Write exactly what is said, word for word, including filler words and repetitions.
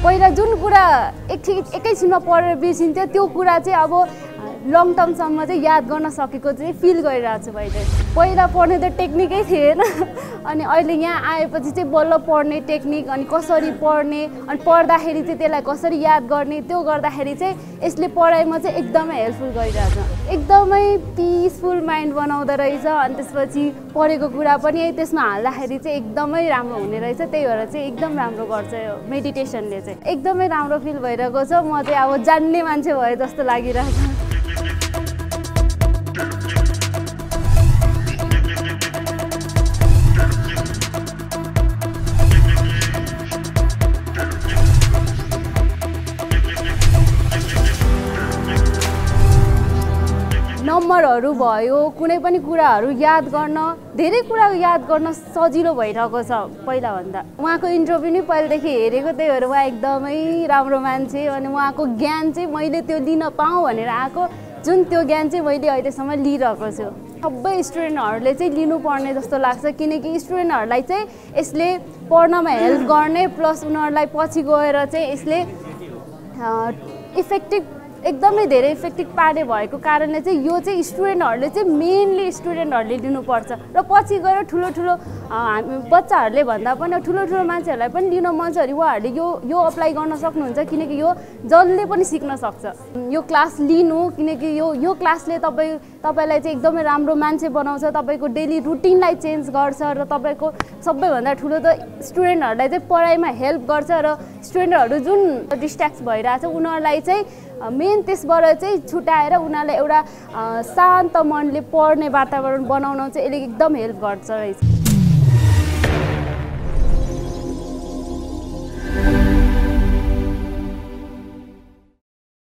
पहिला जुन कुरा एक एकैछिनमा पढेर बिर्सिन्थ्यो त्यो कुरा चाहिँ अब लङ टर्मसम्म चाहिँ याद गर्न सकेको चाहिँ फिल गरिरहेको छु मैले। पहिला पढ्ने त टेक्निकै थिएन अनि अहिले यहाँ आएपछि चाहिँ बल्ल पढ्ने टेक्निक अनि कसरी पढ्ने अनि पढ्दाखेरि चाहिँ त्यसलाई कसरी याद गर्ने त्यो गर्दाखेरि चाहिँ यसले पढाइमा चाहिँ एकदमै हेल्पफुल गरिरहेछ। एकदमै पिसफुल माइन्ड बनाउँदो रहेछ अनि त्यसपछि पढेको कुरा पनि त्यसमा हाल्दाखेरि चाहिँ एकदमै राम्रो हुने रहेछ। त्यही भएर चाहिँ एकदम राम्रो गर्छ यो मेडिटेसनले चाहिँ। एकदमै राम्रो फिल भइरहेको छ। म चाहिँ अब जान्ने मान्छे भए जस्तो लागिरहेछ। नम्बरहरू भयो कुनै पनि कुराहरू याद गर्न धेरै कुरा याद गर्न सजिलो भइरहेको छ पहिलाभन्दा। उहाँको इन्टरभ्यू नै पहिलेदेखि हेरेको त्यही भएर उहाँ एकदमै राम्रो मान्छे अनि उहाँको ज्ञान चाहिँ मैले त्यो लिन पाऊँ भनेर आएको जुन त्यो ज्ञान चाहिँ मैले अहिलेसम्म लिइरहेको छु। सबै स्टुडेन्टहरूले चाहिँ लिनुपर्ने जस्तो लाग्छ किनकि स्टुडेन्टहरूलाई चाहिँ यसले पढ्नमा हेल्प गर्ने प्लस उनीहरूलाई पछि गएर चाहिँ यसले इफेक्टिभ एकदमै धेरै इफेक्टिभ पार्ने भएको कारणले चाहिँ यो चाहिँ स्टुडेन्टहरूले चाहिँ मेनली स्टुडेन्टहरूले लिनुपर्छ र पछि गएर ठुलो ठुलो हामी बच्चाहरूले भन्दा पनि ठुलो ठुलो मान्छेहरूलाई पनि लिन मन छ भने उहाँहरूले यो यो अप्लाई गर्न सक्नुहुन्छ किनकि यो जसले पनि सिक्न सक्छ। यो क्लास लिनु किनकि यो यो क्लासले तपाईँ तपाईँलाई चाहिँ एकदमै राम्रो मान्छे बनाउँछ, तपाईँको डेली रुटिनलाई चेन्ज गर्छ र तपाईँको सबैभन्दा ठुलो त स्टुडेन्टहरूलाई चाहिँ पढाइमा हेल्प गर्छ र स्टुडेन्टहरू जुन डिस्ट्र्याक्ट भइरहेछ उनीहरूलाई चाहिँ मेन त्यसबाट चाहिँ छुटाएर उनीहरूलाई एउटा शान्त मनले पढ्ने वातावरण बनाउन चाहिँ यसले एकदम हेल्प गर्छ रहेछ।